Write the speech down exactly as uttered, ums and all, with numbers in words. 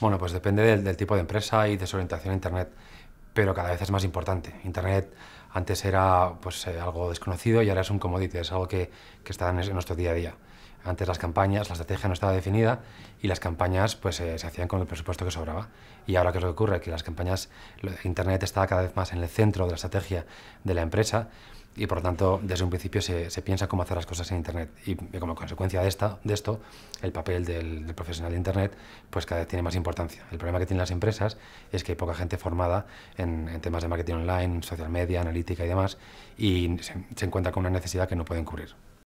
Bueno, pues depende del, del tipo de empresa y de su orientación a Internet, pero cada vez es más importante. Internet antes era pues, eh, algo desconocido y ahora es un commodity, es algo que, que está en, en nuestro día a día. Antes las campañas, la estrategia no estaba definida y las campañas pues, eh, se hacían con el presupuesto que sobraba. Y ahora, ¿qué es lo que ocurre? Que las campañas, Internet está cada vez más en el centro de la estrategia de la empresa y por lo tanto desde un principio se, se piensa cómo hacer las cosas en Internet y, y como consecuencia de, esta, de esto el papel del, del profesional de Internet pues cada vez tiene más importancia. El problema que tienen las empresas es que hay poca gente formada en, en temas de marketing online, social media, analítica y demás y se, se encuentra con una necesidad que no pueden cubrir.